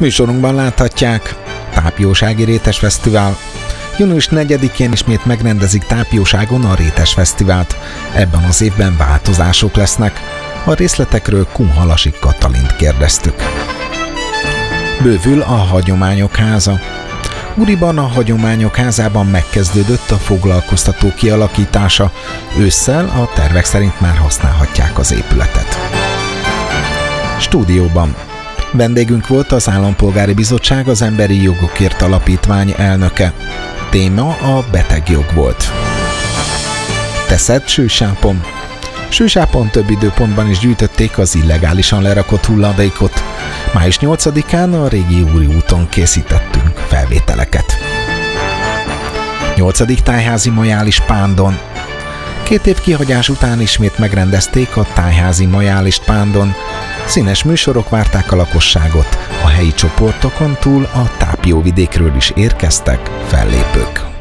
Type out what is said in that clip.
Műsorunkban láthatják, Tápiósági Rétes Fesztivál. Június 4-én ismét megrendezik Tápióságon a Rétes Fesztivált. Ebben az évben változások lesznek. A részletekről Kunhalasi Katalint kérdeztük. Bővül a Hagyományok Háza. Uriban a Hagyományok Házában megkezdődött a foglalkoztató kialakítása. Ősszel a tervek szerint már használhatják az épületet. Stúdióban vendégünk volt az Állampolgári Bizottság az Emberi Jogokért Alapítvány elnöke. Téma a betegjog volt. Teszed Sősápon. Sősápon több időpontban is gyűjtötték az illegálisan lerakott hulladékot. Május 8-án a régi Úri úton készítettünk felvételeket. 8. Tájházi Majális Pándon. 2 év kihagyás után ismét megrendezték a Tájházi Majálist Pándon. Színes műsorok várták a lakosságot. A helyi csoportokon túl a Tápióvidékről is érkeztek fellépők.